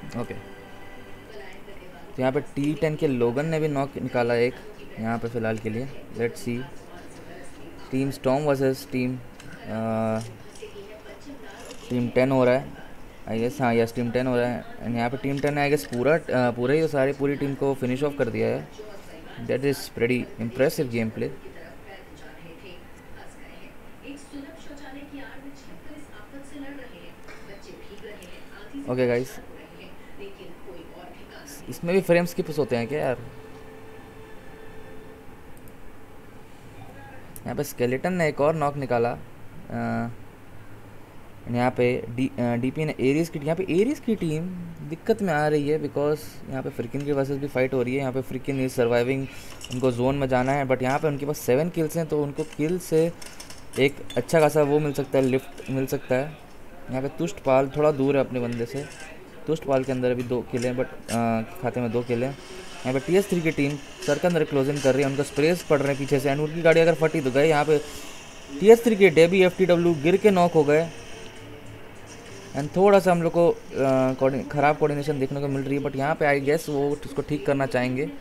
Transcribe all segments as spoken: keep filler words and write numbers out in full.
Okay, तो यहाँ पे टी टेन के लोगन ने भी नॉक निकाला एक यहाँ पे फ़िलहाल के लिए। Let's see team storm versus team team ten हो रहा है आई गेस। हाँ यस, टीम टेन हो रहा है। एंड यहाँ पे टीम टेन ने आई गेस पूरा uh, पूरा ही सारी पूरी टीम को फिनिश ऑफ कर दिया है। That is pretty impressive game play. Okay guys, इसमें भी फ्रेम स्किप्स होते हैं क्या यार? यहाँ पे स्केलेटन ने एक और नॉक निकाला। यहाँ पे डी डीपी ने एरीज की यहाँ पे एरीज की टीम दिक्कत में आ रही है बिकॉज यहाँ पे फ्रिकिन की वर्सेस भी फाइट हो रही है। यहाँ पे फ्रिकिन इज सर्वाइविंग, उनको जोन में जाना है, बट यहाँ पे उनके पास सेवन किल्स हैं तो उनको किल से एक अच्छा खासा वो मिल सकता है, लिफ्ट मिल सकता है। यहाँ पे तुष्ट पाल थोड़ा दूर है अपने बंदे से। तुष्ट पाल के अंदर अभी दो किल हैं, बट खाते में दो किल हैं। यहाँ पे टी एस थ्री की टीम सर के अंदर क्लोजिंग कर रही है, उनका स्प्रेस पड़ रहे हैं पीछे से, एंड उनकी गाड़ी अगर फटी तो गए। यहाँ पे टी एस थ्री के डेबी एफ टी डब्ल्यू गिर के नॉक हो गए, एंड थोड़ा सा हम लोग को ख़राब कोऑर्डिनेशन देखने को मिल रही है, बट यहाँ पे आई गेस वो उसको ठीक करना चाहेंगे।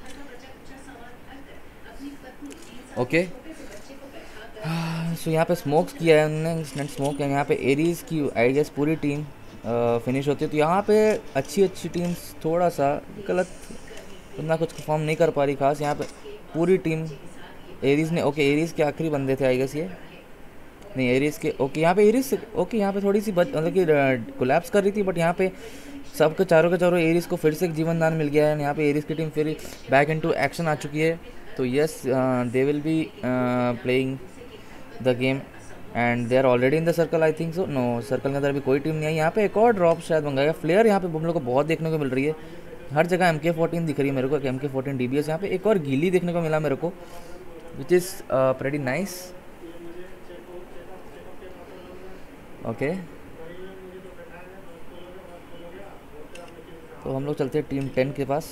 ओके, सो यहाँ पे स्मोक्स किया है उन्होंने, इंस्टेंट स्मोक है। यहाँ पे एरीज की आई गेस पूरी टीम फिनिश होती है। तो यहाँ पे अच्छी अच्छी टीम्स थोड़ा सा गलत उतना कुछ परफॉर्म नहीं कर पा रही खास। यहाँ पे पूरी टीम एरीज ने, ओके एरीज के आखिरी बंदे थे आई गेस ये, नहीं एरीज के, ओके यहाँ पे एरीज ओके यहाँ पे थोड़ी सी बच मतलब कि कोलैप्स कर रही थी, बट यहाँ पे सबके चारों के चारों एरीज को फिर से एक जीवन दान मिल गया है। यहाँ पे एरीज की टीम फिर बैक इनटू एक्शन आ चुकी है। तो yes, they will be playing the game and they are already in the circle I think so. No, circle के अंदर अभी कोई टीम नहीं है। यहाँ पे एक और ड्रॉप शायद मंगाएगा। फ्लेयर यहाँ पे हम लोग को बहुत देखने को मिल रही है, हर जगह एम के फोर्टीन दिख रही है मेरे को, एम के फोर्टीन डी बी एस। यहाँ पे एक और गीली देखने को मिला मेरे को, which is pretty nice. Okay, तो हम लोग चलते हैं टीम टेन के पास।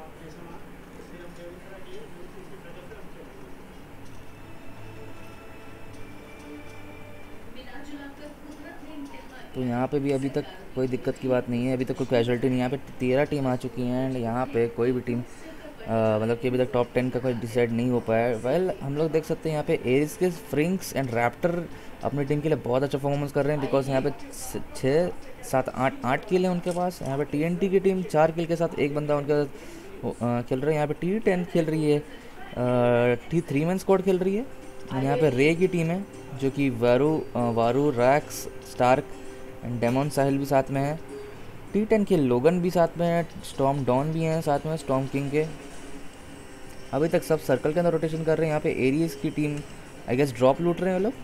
तो यहाँ पे भी अभी तक कोई दिक्कत की बात नहीं है, अभी तक कोई कैजुअलिटी नहीं है। यहाँ पे तेरह टीम आ चुकी हैं एंड यहाँ पे कोई भी टीम मतलब कि अभी तक टॉप टेन का कोई डिसाइड नहीं हो पाया है। वेल हम लोग देख सकते हैं यहाँ पे एरिस के फ्रिंक्स एंड रैप्टर अपनी टीम के लिए बहुत अच्छा परफॉर्मेंस कर रहे हैं, बिकॉज यहाँ पे छः सात आठ आठ किल हैं उनके पास। यहाँ पे टी एन टी की टीम चार किल के साथ एक बंदा उनके साथ खेल रहा है। यहाँ पे टी टेन खेल रही है, टी थ्री मैन स्क्वाड खेल रही है। यहाँ पे रे की टीम है जो कि Waru Waru Rax Stark and Damon Sahil भी साथ में है। टी टेन के लोगन भी साथ में है, स्टॉर्म डॉन भी हैं साथ में, स्टॉर्म किंग के। अभी तक सब सर्कल के अंदर रोटेशन कर रहे हैं। यहाँ पे एरियस की टीम आई गेस ड्रॉप लूट रहे हैं वो लोग।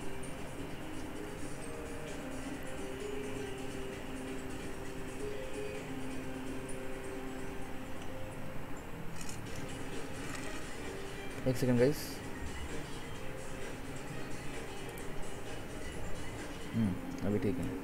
एक सेकंड गाइस, अभी ठीक है।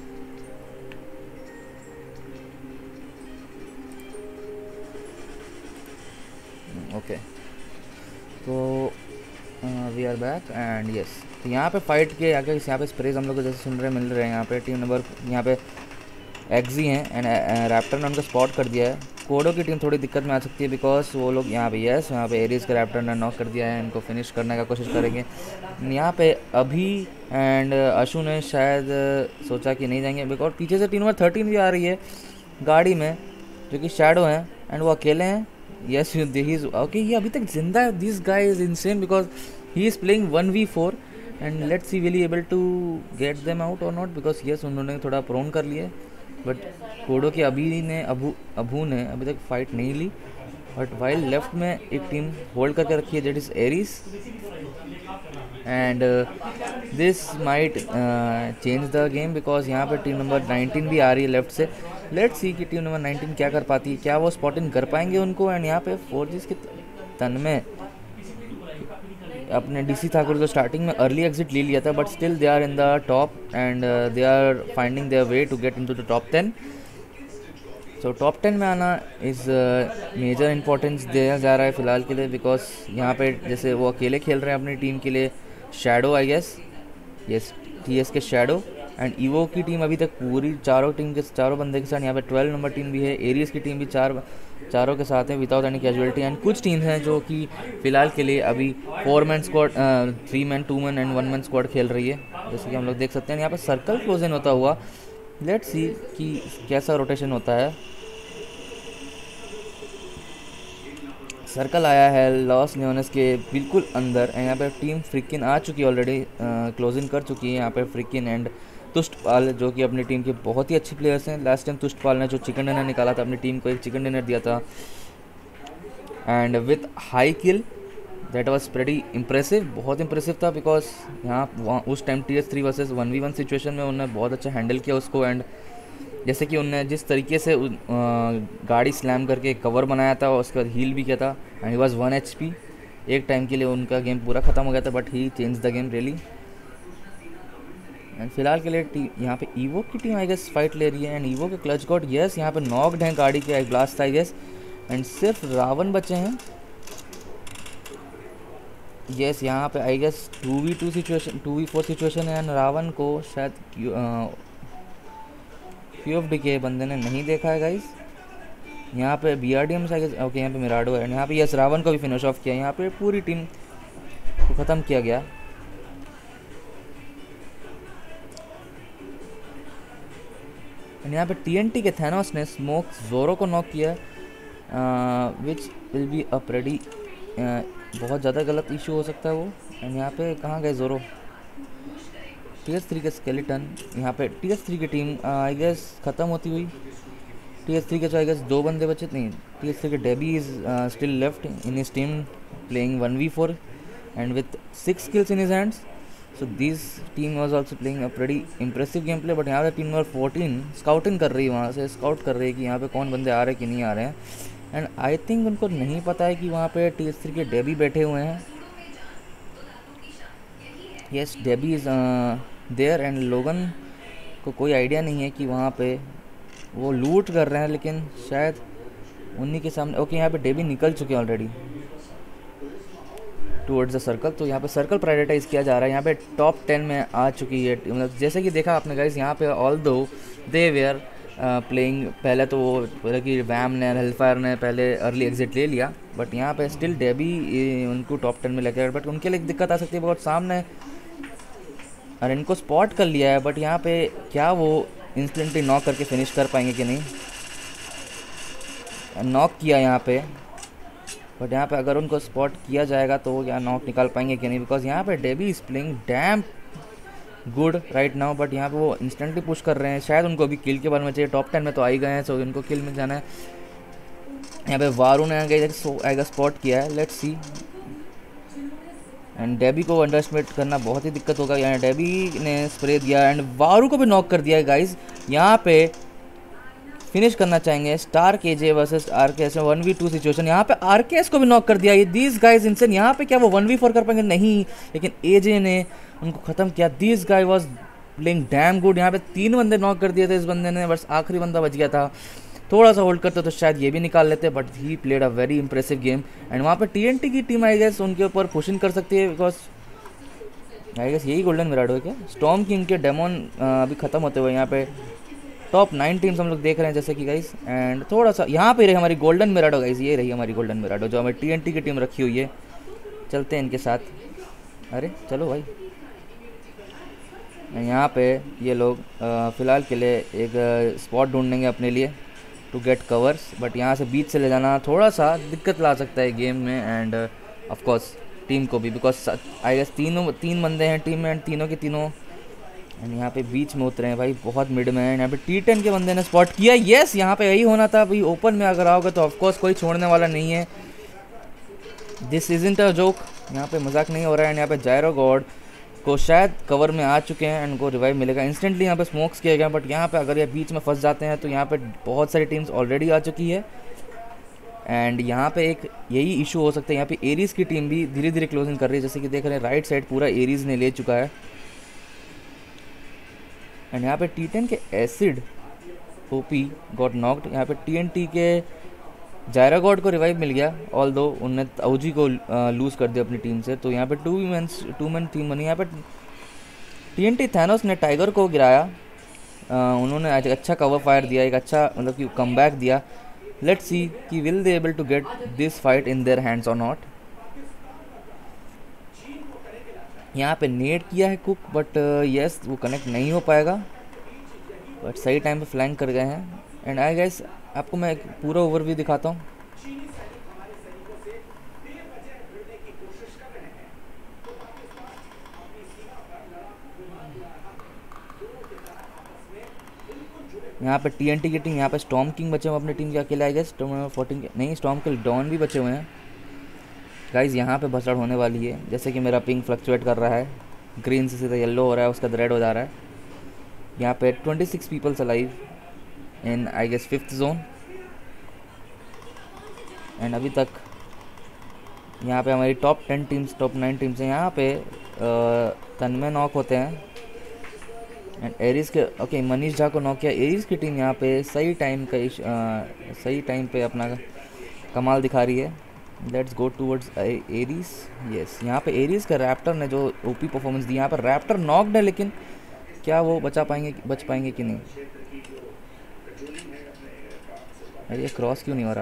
ओके, तो we are back and yes, तो यहाँ पे फाइट के आगे यहाँ पे स्प्रेज हम लोग को जैसे सुन रहे मिल रहे हैं। यहाँ पे टीम नंबर यहाँ पे एक्जी हैं एंड रैप्टर ने उनको स्पॉट कर दिया है। कोडो की टीम थोड़ी दिक्कत में आ सकती है बिकॉज वो लोग यहाँ पे यस यहाँ पे एरियस के रैप्टर ने नॉक कर दिया है, इनको फिनिश करने का कोशिश करेंगे। यहाँ पे अभी एंड अशु ने शायद सोचा कि नहीं जाएंगे बिकॉज पीछे से टीम नंबर थर्टीन भी आ रही है गाड़ी में जो कि शैडो हैं एंड वो अकेले हैं। यस ही इज ओके, ये अभी तक जिंदा है। This guy is insane because he is playing one v four and let's see will he able to get them out और नॉट, बिकॉज यस उन्होंने थोड़ा प्रोन कर लिए, बट कोडो के अभी ने अबू अबू ने अभी तक फाइट नहीं ली। बट वाइल लेफ्ट में एक टीम होल्ड करके रखी है, that is Aries and this might change the game because यहाँ पर टीम नंबर नाइनटीन भी आ रही है लेफ्ट से। लेट्स सी कि टीम नंबर नाइनटीन क्या कर पाती है, क्या वो स्पॉटिंग कर पाएंगे उनको। एंड यहाँ पे फोर जीज के तन में अपने डीसी ठाकुर को स्टार्टिंग में अर्ली एग्जिट ले लिया था, but still they are in the top and they are finding their way to get into the top ten. So top ten में आना इज़ मेजर इंपॉर्टेंस दिया जा रहा है फ़िलहाल के लिए, बिकॉज यहाँ पे जैसे वो अकेले खेल रहे हैं अपनी टीम के लिए। Shadow I guess, yes T S के शैडो एंड ईवो की टीम अभी तक पूरी चारों टीम के चारों बंदे के साथ यहाँ पे ट्वेल्व नंबर टीम भी है, एरियस की टीम भी चार चारों के साथ है विदाउट एनी कैजुअलिटी। एंड कुछ टीम्स हैं जो कि फ़िलहाल के लिए अभी four man squad, three man, two man and one man squad खेल रही है, जैसे कि हम लोग देख सकते हैं। यहाँ पे सर्कल क्लोज इन होता हुआ, लेट्स सी कि कैसा रोटेशन होता है। सर्कल आया है लॉस लियोनेस के बिल्कुल अंदर, एंड यहाँ पे टीम फ्रिकिन आ चुकी है ऑलरेडी, क्लोज इन कर चुकी है यहाँ पे फ्रिकिन एंड तुष्टपाल, जो कि अपनी टीम के बहुत ही अच्छे प्लेयर्स हैं। लास्ट टाइम तुष्टपाल ने जो चिकन डिनर निकाला था, अपनी टीम को एक चिकन डिनर दिया था, and with high kill, that was pretty impressive, बहुत इम्प्रेसिव था। बिकॉज यहाँ उस time T S three versus one v one situation में उन्होंने बहुत अच्छा हैंडल किया उसको, एंड जैसे कि उन्होंने जिस तरीके से गाड़ी स्लैम करके कवर बनाया था, उसके बाद हील भी किया था, and he was one H P. एक टाइम के लिए उनका गेम पूरा ख़त्म हो गया था, but he change the game really. And फिलहाल के लिए टी यहाँ पे ईवो की टीम आई गेस फाइट ले रही है, एंड ईवो के क्लच गॉड यस यहाँ पे नॉक्ड हैं गाड़ी के ब्लास्ट आई गेस, एंड सिर्फ रावण बचे हैं। यस यहाँ पे I guess two v two situation, two v four situation है, एंड रावण को शायद क्यू ऑफ डी के बंदे ने नहीं देखा है गाइस। यहाँ पे बी आर डी एम से आई गेस, ओके यहाँ पे मिराडो है, एंड यहाँ पे यस रावण को भी फिनिश ऑफ किया, यहाँ पे पूरी टीम को ख़त्म किया गया। एंड यहाँ पे टीएनटी के थैनोस ने स्मोक जोरो को नॉक किया, which will be a pretty बहुत ज़्यादा गलत इशू हो सकता है वो। एंड यहाँ पे कहाँ गए जोरो, टी एस थ्री के स्केलेटन, यहाँ पे टी एस थ्री की टीम आई गेस ख़त्म होती हुई। टी एस थ्री के तो आई गेस दो बंदे बचे, नहीं टी एस थ्री के Debi is still left in his team playing one v four and with six kills in his hands, so this team was also playing a pretty impressive game play. But यहाँ पे team number fourteen scouting कर रही है, वहाँ से scout कर रही है कि यहाँ पे कौन बंदे आ रहे हैं कि नहीं आ रहे हैं, एंड आई थिंक उनको नहीं पता है कि वहाँ पे टी एस थ्री के डेबी बैठे हुए हैं। Yes Debi is there, and Logan को कोई आइडिया नहीं है कि वहाँ पे वो लूट कर रहे हैं, लेकिन शायद उन्हीं के सामने। ओके यहाँ पे डेबी निकल चुके हैं ऑलरेडी टूवर्ड्स द सर्कल, तो यहाँ पे सर्कल प्रायोरिटाइज किया जा रहा है। यहाँ पे टॉप टेन में आ चुकी है, मतलब जैसे कि देखा आपने गाइस, यहाँ पे ऑल दो दे वेयर प्लेइंग, पहले तो वो पहले कि वैम ने हेलफायर ने पहले अर्ली एग्जिट ले लिया, बट यहाँ पे स्टिल डेबी उनको टॉप टेन में लेके आया, बट उनके लिए दिक्कत आ सकती है बहुत सामने, और इनको स्पॉट कर लिया है, बट यहाँ पे क्या वो इंस्टेंटली नॉक करके फिनिश कर पाएंगे कि नहीं। नॉक किया यहाँ पे, बट यहाँ पे अगर उनको स्पॉट किया जाएगा तो वो क्या नॉक निकाल पाएंगे कि नहीं, बिकॉज यहाँ पे Debi is playing damn good right now, but यहाँ पे वो इंस्टेंटली पुश कर रहे हैं। शायद उनको अभी किल के बारे में चाहिए, टॉप टेन में तो आ ही गए हैं, सो उनको किल मिल जाना है। यहाँ पे वारू ने आएगा स्पॉट किया है, लेट्स सी। एंड डेबी को अंडरस्टिमेट करना बहुत ही दिक्कत होगा। यहाँ डेबी ने स्प्रे दिया एंड वारू को भी नॉक कर दिया है गाइज। यहाँ पे फिनिश करना चाहेंगे स्टार के जे वर्सेस आर के एस में वन वी टू सिचुएशन। यहाँ पे आर के एस को भी नॉक कर दिया। ये दीज गाइज इनसे यहाँ पे क्या वो वन वी फोर कर पाएंगे? नहीं, लेकिन ए जे ने उनको ख़त्म किया। These guy was playing damn good. यहाँ पे तीन बंदे नॉक कर दिए थे इस बंदे ने, बस आखिरी बंदा बच गया था। थोड़ा सा होल्ड करते तो शायद ये भी निकाल लेते, but he played a very impressive game. And वहाँ पे टीएनटी की टीम आई गेस उनके ऊपर पुशिंग कर सकती है, बिकॉज आई गेस यही गोल्डन मिराडो है क्या? स्टॉर्म किंग के डेमोन अभी ख़त्म होते हुए यहाँ पे टॉप नाइन टीम्स हम लोग देख रहे हैं जैसे कि गाइस। एंड थोड़ा सा यहाँ पे रही हमारी गोल्डन मिराडो गाइस, ये रही हमारी गोल्डन मिराडो जो हमें टीएनटी की टीम रखी हुई है। चलते हैं इनके साथ। अरे चलो भाई, यहाँ पे ये लोग फ़िलहाल के लिए एक स्पॉट ढूंढेंगे अपने लिए टू गेट कवर्स, बट यहाँ से बीच से ले जाना थोड़ा सा दिक्कत ला सकता है गेम में, एंड ऑफ कोर्स टीम को भी, बिकॉज आई गेस तीनों तीन बंदे हैं टीम में, एंड तीनों के तीनों एंड यहाँ पे बीच में उतरे हैं भाई, बहुत मिड में है। यहाँ पे टी टेन के बंदे ने स्पॉट किया। येस, यहाँ पे यही होना था भाई। ओपन में अगर आओगे तो ऑफकोर्स कोई छोड़ने वाला नहीं है। दिस इजंट अ जोक, यहाँ पे मजाक नहीं हो रहा है। एंड यहाँ पे जायरो गॉड को शायद कवर में आ चुके हैं, एंड उनको रिवाइव मिलेगा इंस्टेंटली। यहाँ पे स्मोक्स किए गए, बट यहाँ पे अगर ये बीच में फंस जाते हैं तो यहाँ पे बहुत सारी टीम्स ऑलरेडी आ चुकी है, एंड यहाँ पे एक यही इशू हो सकता है। यहाँ पे एरीज की टीम भी धीरे धीरे क्लोजिंग कर रही है, जैसे कि देख रहे हैं राइट साइड पूरा एरीज ने ले चुका है। एंड यहाँ पे टी टेन के एसिड ओपी गॉट नॉक्ड। यहाँ पे टीएनटी के जायरा गॉड को रिवाइव मिल गया, ऑल दो उनने ओजी को लूज़ कर दिया अपनी टीम से। तो यहाँ पे two man two man team बनी। यहाँ पे टीएनटी थैनोस ने टाइगर को गिराया, uh, उन्होंने आज अच्छा कवर फायर दिया, एक अच्छा मतलब कि कमबैक दिया। लेट्स सी कि will they able to get this fight in their hands और नॉट। यहाँ पे नेट किया है कुक, बट यस वो कनेक्ट नहीं हो पाएगा, बट सही टाइम पे फ्लैंक कर गए हैं। एंड आई गेस आपको मैं एक पूरा ओवरव्यू दिखाता हूँ। यहाँ पे टीएनटी की टीम, यहाँ पे स्टॉर्म किंग बचे हुए अपनी टीम के अकेले, I guess storm number fourteen के नहीं, स्टॉर्म किंग डॉन भी बचे हुए हैं गाइज। यहाँ पे भसड़ होने वाली है, जैसे कि मेरा पिंक फ्लक्चुएट कर रहा है, ग्रीन से सीधा येलो हो रहा है, उसका रेड हो जा रहा है। यहाँ पे twenty six peoples alive in I guess fifth zone. And अभी तक यहाँ पे हमारी top ten teams, top nine teams हैं। यहाँ पे तन्मय नॉक होते हैं एंड एरिस के, ओके मनीष झा को नॉक किया। एरिस की टीम यहाँ पे सही टाइम का आ, सही टाइम पे अपना कमाल दिखा रही है। Let's go towards Aries. Yes, यहाँ पे एरिस का रैप्टर ने जो ओपी परफॉर्मेंस दी, यहाँ पर रैप्टर नॉक्ड है, लेकिन क्या वो बचा पाएंगे, बच पाएंगे कि नहीं? अरे ये क्रॉस क्यों नहीं हो रहा?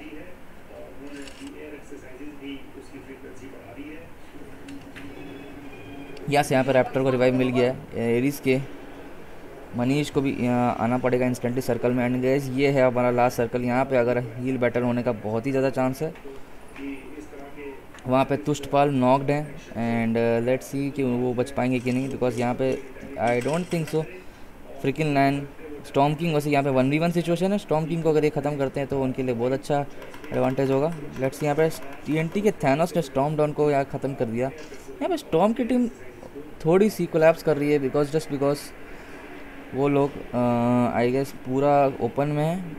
यस, यहाँ पे रैप्टर को रिवाइव मिल गया है। एरिस के मनीष को भी यहाँ आना पड़ेगा इंस्टेंटली सर्कल में। एंड गाइस ये है हमारा लास्ट सर्कल। यहाँ पे अगर हील बैटल होने का बहुत ही ज़्यादा चांस है। वहाँ पे तुष्टपाल नॉक्ड हैं एंड लेट्स सी कि वो बच पाएंगे कि नहीं, बिकॉज यहाँ पे I don't think so. Freakin line storm king, वैसे यहाँ पे वन वी वन सिचुएशन है। स्टॉर्म किंग को अगर ये ख़त्म करते हैं तो उनके लिए बहुत अच्छा एडवांटेज होगा। लेट्स यहाँ पे टीएनटी के थैनोस ने स्टॉर्म डाउन को यहाँ ख़त्म कर दिया। यहाँ पे स्टॉर्म की टीम थोड़ी सी कोलैप्स कर रही है, बिकॉज जस्ट बिकॉज वो लोग आई गेस पूरा ओपन में है।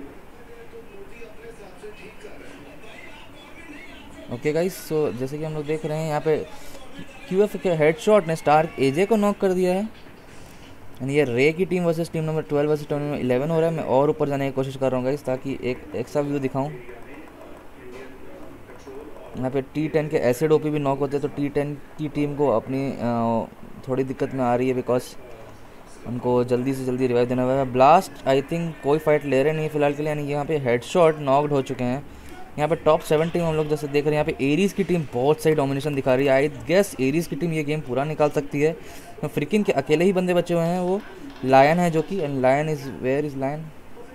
ओके गाइस, सो जैसे कि हम लोग देख रहे हैं यहाँ पे क्यूएफ के हेडशॉट ने स्टार्क एजे को नॉक कर दिया है। एंड ये रे की team versus team number twelve versus team number eleven हो रहा है। मैं और ऊपर जाने की कोशिश कर रहा हूँ गाइस, ताकि एक एक्स्ट्रा व्यू दिखाऊँ। यहाँ पे टी टेन के एसिड ओपी भी नॉक होते हैं, तो टी टेन की टीम को अपनी थोड़ी दिक्कत में आ रही है, बिकॉज उनको जल्दी से जल्दी रिवाइव देना होगा। ब्लास्ट आई थिंक कोई फाइट ले रहे नहीं फिलहाल के लिए, यानी यहाँ पे हेडशॉट नॉक्ड हो चुके हैं। यहाँ पे टॉप सेवन टीम हम लोग जैसे देख रहे हैं, यहाँ पे एरीज की टीम बहुत सही डोमिनेशन दिखा रही है। आई गेस एरीज की टीम ये गेम पूरा निकाल सकती है। तो फ्रिकिन के अकेले ही बंदे बचे हुए हैं, वो लायन है जो कि, and lion is where is lion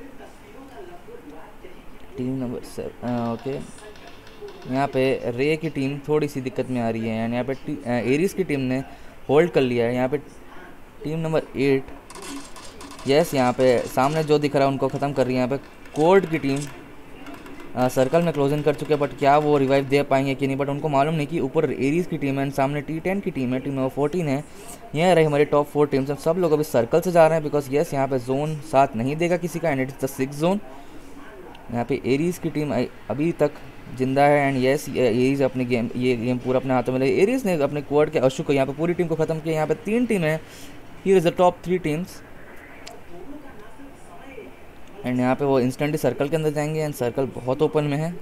team number seven. Okay, यहाँ पे रे की टीम थोड़ी सी दिक्कत में आ रही है, एंड यहाँ पे एरीज की टीम ने होल्ड कर लिया है। यहाँ पे टीम नंबर एट, यस यहाँ पे सामने जो दिख रहा है उनको ख़त्म कर रही है। यहाँ पे कोर्ट की टीम सर्कल में क्लोजिंग कर चुके हैं, बट क्या वो रिवाइव दे पाएंगे कि नहीं, बट उनको मालूम नहीं कि ऊपर एरीज की टीम है एंड सामने टी टेन की टीम है, टीम नंबर फोर्टीन है। यह रही हमारी टॉप फोर टीम्स। सब लोग अभी सर्कल से जा रहे हैं, बिकॉज यस यहाँ पे जोन साथ नहीं देगा किसी का, and it's the six zone. यहाँ पे एरीज की टीम अभी तक जिंदा है, एंड यस एरीज अपने गेम ये गेम पूरा अपने हाथों में ले। एरीज ने अपने क्वाड के अशु को यहाँ पे पूरी टीम को ख़त्म किया। यहाँ पे तीन टीम है, here is the top three teams, and यहाँ पे वो इंस्टेंटली सर्कल के अंदर जाएंगे, एंड सर्कल बहुत ओपन में है।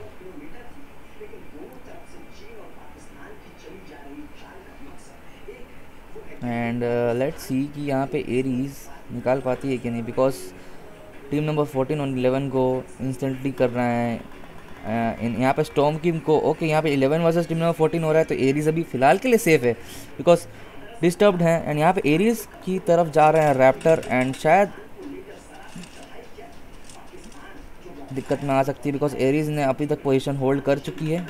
एंड लेट्स सी कि यहाँ पे एरीज निकाल पाती है कि नहीं, बिकॉज टीम नंबर फोर्टीन और इलेवन को इंस्टेंटली कर रहा है। uh, यहाँ पे स्टॉर्म किंग को, ओके okay, यहाँ पे eleven versus team number fourteen हो रहा है, तो एरीज अभी फ़िलहाल के लिए सेफ है, बिकॉज डिस्टर्ब्ड है। एंड यहाँ पे एरीज की तरफ जा रहे हैं रैप्टर, एंड शायद दिक्कत में आ सकती है, बिकॉज एरीज ने अभी तक पोजीशन होल्ड कर चुकी है।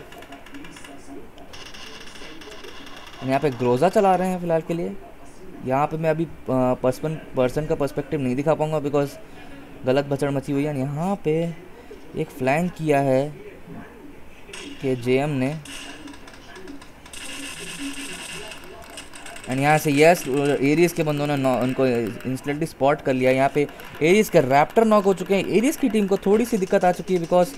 यहाँ पे ग्रोजा चला रहे हैं फिलहाल के लिए। यहाँ पे मैं अभी पर्सन पर्सन का पर्सपेक्टिव नहीं दिखा पाऊंगा, बिकॉज गलत भचड़ मची हुई है। यहाँ पे एक फ्लैंक किया है कि जेएम ने, एंड यहाँ से यस एरीज के बंदों ने उनको इंस्टेंटली स्पॉट कर लिया। यहाँ पे एरीज के रैप्टर नॉक हो चुके हैं। एरीज की टीम को थोड़ी सी दिक्कत आ चुकी है, बिकॉज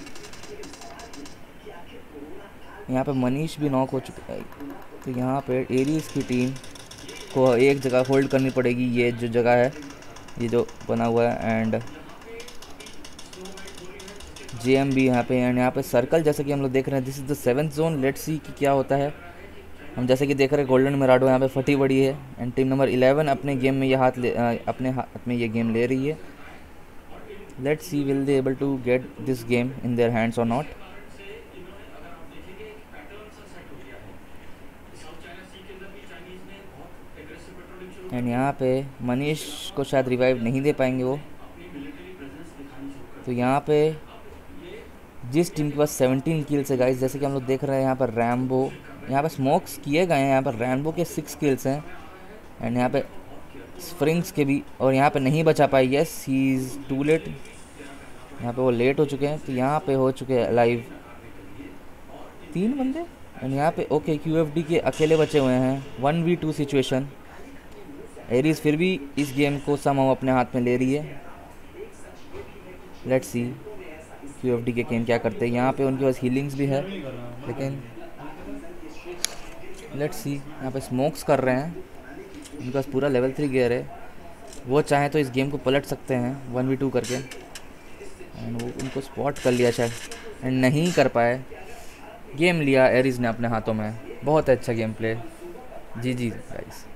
यहाँ पे मनीष भी नॉक हो चुका है। तो यहाँ पे एरीज की टीम को एक जगह होल्ड करनी पड़ेगी, ये जो जगह है, ये जो बना हुआ है, एंड जेएम भी यहाँ पे। एंड यहाँ पे सर्कल जैसे कि हम लोग देख रहे हैं, this is the seventh zone. Let's see कि क्या होता है। हम जैसे कि देख रहे हैं गोल्डन मिराडो यहाँ पे फटी पड़ी है एंड टीम नंबर इलेवन अपने गेम में ये हाथ ले आ, अपने हाथ में ये गेम ले रही है। Let's see will they able to get this game in their hands और नॉट। एंड यहाँ पे मनीष को शायद रिवाइव नहीं दे पाएंगे वो। तो यहाँ पे जिस टीम के पास सेवनटीन किल्स है गाइस, जैसे कि हम लोग देख रहे हैं यहाँ पर रैम्बो, यहाँ पे स्मोक्स किए गए हैं, यहाँ पर रैम्बो के सिक्स किल्स हैं एंड यहाँ पे स्प्रिंग्स के भी, और यहाँ पे नहीं बचा पाई। Yes he is too late, यहाँ पे वो लेट हो चुके हैं। तो यहाँ पे हो चुके हैं लाइव तीन बंदे एंड यहाँ पे ओके क्यूएफडी के अकेले बचे हुए हैं। One v two situation, Aries फिर भी इस गेम को समहाउ अपने हाथ में ले रही है। लेट्स सी क्यूएफडी के गेम क्या करते हैं। यहाँ पे उनके पास हीलिंग्स भी है, लेकिन लेट्स सी यहाँ पे स्मोक्स कर रहे हैं, उनके पास पूरा लेवल थ्री गियर है। वो चाहें तो इस गेम को पलट सकते हैं वन वी टू करके एंड वो उनको स्पॉट कर लिया शायद एंड नहीं कर पाए। गेम लिया एरीज ने अपने हाथों में। बहुत अच्छा game play. G G guys.